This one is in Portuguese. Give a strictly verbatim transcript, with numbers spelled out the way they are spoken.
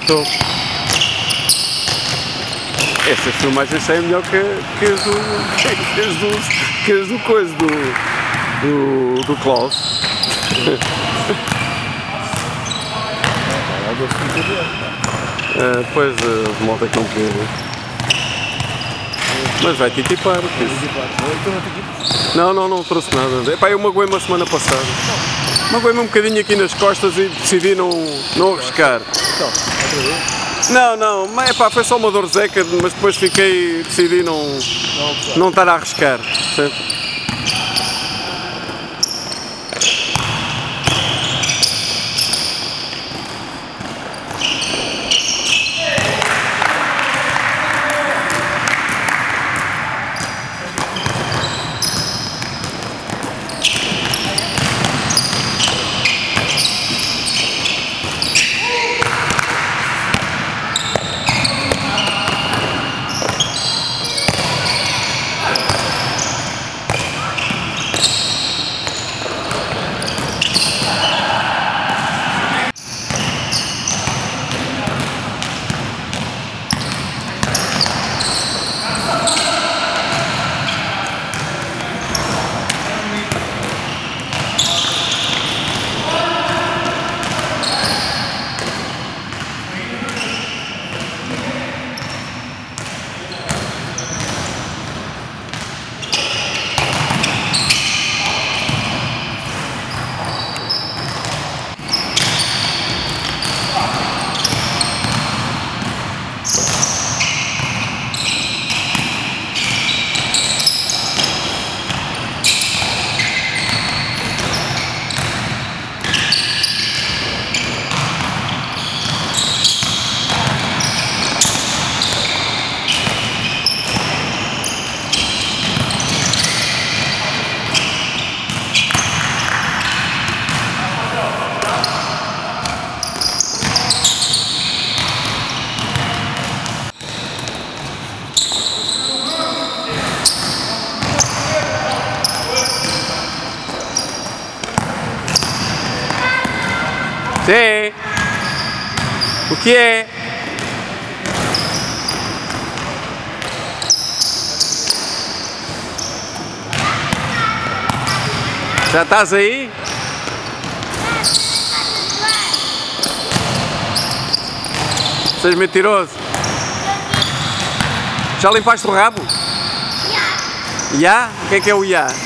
Estou. Estas filmagens saem melhor que, que as do. que as do. que as do coisa do. do. do Klaus. Uh, pois, uh, de malta que não quer. Mas vai-te equipar. Não, não, não trouxe nada. Epá, eu magoei uma semana passada. Magoei-me um bocadinho aqui nas costas e decidi não, não arriscar. Não, não, mas epá, foi só uma dorzeca, mas depois fiquei, decidi não, não estar a arriscar. Certo? Sim. O que é? Já estás aí? Sejas mentiroso. Já limpaste o rabo? Já. Já? O que é que é o já?